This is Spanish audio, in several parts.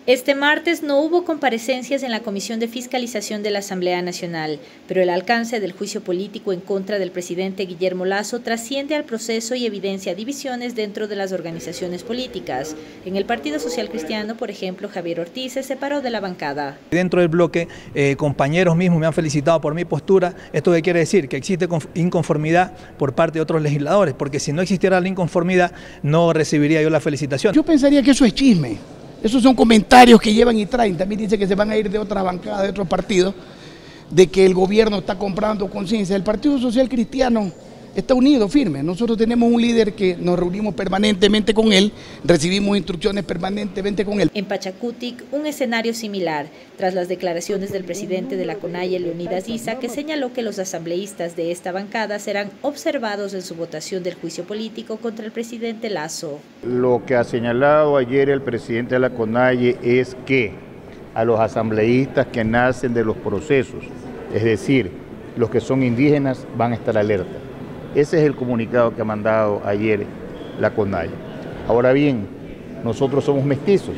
Este martes no hubo comparecencias en la Comisión de Fiscalización de la Asamblea Nacional, pero el alcance del juicio político en contra del presidente Guillermo Lasso trasciende al proceso y evidencia divisiones dentro de las organizaciones políticas. En el Partido Social Cristiano, por ejemplo, Javier Ortiz se separó de la bancada. Dentro del bloque, compañeros mismos me han felicitado por mi postura. ¿Esto qué quiere decir? Que existe inconformidad por parte de otros legisladores, porque si no existiera la inconformidad, no recibiría yo la felicitación. Yo pensaría que eso es chisme. Esos son comentarios que llevan y traen. También dice que se van a ir de otras bancadas, de otros partidos, de que el gobierno está comprando conciencia. El Partido Social Cristiano está unido, firme. Nosotros tenemos un líder que nos reunimos permanentemente con él, recibimos instrucciones permanentemente con él. En Pachacutic, un escenario similar, tras las declaraciones del presidente de la CONAIE, Leonidas Issa, que señaló que los asambleístas de esta bancada serán observados en su votación del juicio político contra el presidente Lasso. Lo que ha señalado ayer el presidente de la CONAIE es que a los asambleístas que nacen de los procesos, es decir, los que son indígenas, van a estar alerta. Ese es el comunicado que ha mandado ayer la CONAIE. Ahora bien, nosotros somos mestizos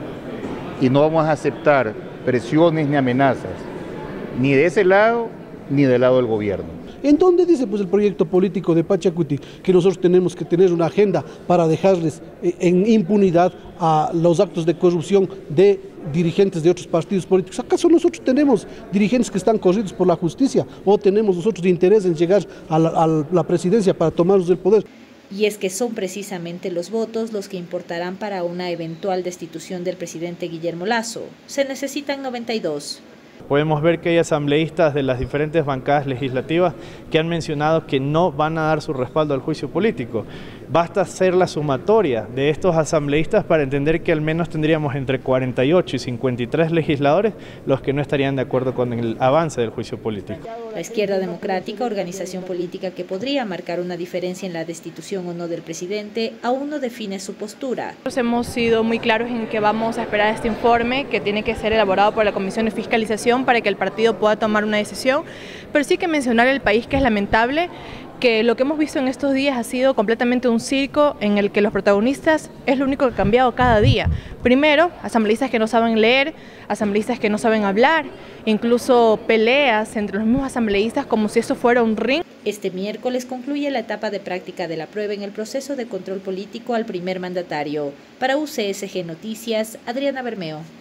y no vamos a aceptar presiones ni amenazas, ni de ese lado ni del lado del gobierno. ¿En dónde dice pues el proyecto político de Pachacutic que nosotros tenemos que tener una agenda para dejarles en impunidad a los actos de corrupción de dirigentes de otros partidos políticos? ¿Acaso nosotros tenemos dirigentes que están corridos por la justicia o tenemos nosotros interés en llegar a la presidencia para tomarnos el poder? Y es que son precisamente los votos los que importarán para una eventual destitución del presidente Guillermo Lasso. Se necesitan 92. Podemos ver que hay asambleístas de las diferentes bancadas legislativas que han mencionado que no van a dar su respaldo al juicio político. Basta hacer la sumatoria de estos asambleístas para entender que al menos tendríamos entre 48 y 53 legisladores los que no estarían de acuerdo con el avance del juicio político. La Izquierda Democrática, organización política que podría marcar una diferencia en la destitución o no del presidente, aún no define su postura. Nosotros hemos sido muy claros en que vamos a esperar este informe que tiene que ser elaborado por la Comisión de Fiscalización para que el partido pueda tomar una decisión, pero sí que mencionar el país que es lamentable que lo que hemos visto en estos días ha sido completamente un circo en el que los protagonistas es lo único que ha cambiado cada día. Primero, asambleístas que no saben leer, asambleístas que no saben hablar, incluso peleas entre los mismos asambleístas como si eso fuera un ring. Este miércoles concluye la etapa de práctica de la prueba en el proceso de control político al primer mandatario. Para UCSG Noticias, Adriana Bermeo.